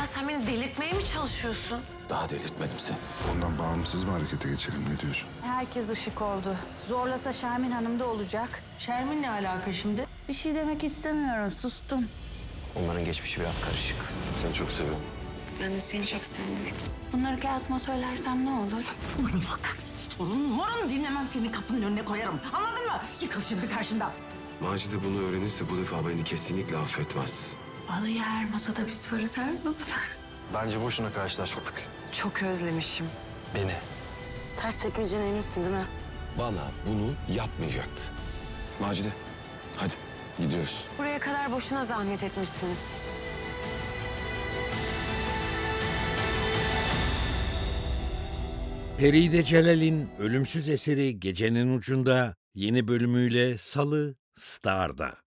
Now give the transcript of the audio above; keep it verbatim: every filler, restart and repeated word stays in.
sen beni delirtmeye mi çalışıyorsun? Daha delirtmedim seni. Ondan bağımsız mı harekete geçelim, ne diyorsun? Herkes ışık oldu. Zorlasa Şermin Hanım da olacak. Şermin ne alaka şimdi? Bir şey demek istemiyorum, sustum. Onların geçmişi biraz karışık. Seni çok seviyorum. Ben de seni çok seviyorum. Bunları Kazım'a söylersem ne olur? Bana bak. Oğlum morun dinlemem seni kapının önüne koyarım. Anladın mı? Yıkıl şimdi karşımdan. Macide bunu öğrenirse bu defa beni kesinlikle affetmez. Vallahi her masada biz varız, her masada. Bence boşuna karşılaşmadık. Çok özlemişim. Beni. Ters tepmeyeceğine eminsin değil mi? Bana bunu yapmayacaktı. Macide, hadi gidiyoruz. Buraya kadar boşuna zahmet etmişsiniz. Peride Celal'in ölümsüz eseri Gecenin Ucunda yeni bölümüyle Salı Star'da.